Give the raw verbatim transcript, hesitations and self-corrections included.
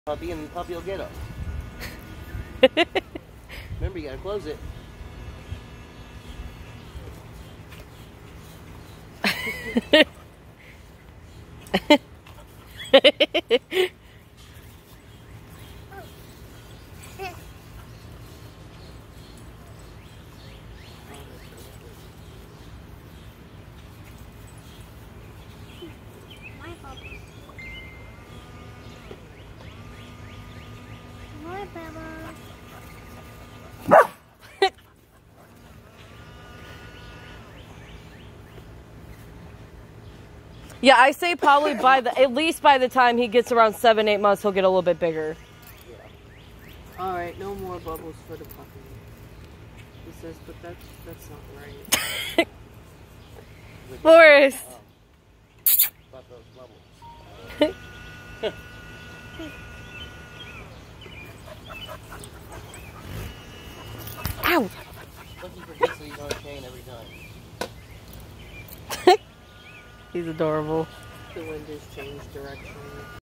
Puppy and puppy will get up. Remember, you gotta close it. Yeah, I say probably by the at least by the time he gets around seven, eight months, he'll get a little bit bigger. Yeah. All right, no more bubbles for the puppy. He says, but that's that's not right. Forrest. Oh, about those bubbles. Ow! Looking for this so he's on a chain every time. He's adorable. The wind has changed direction.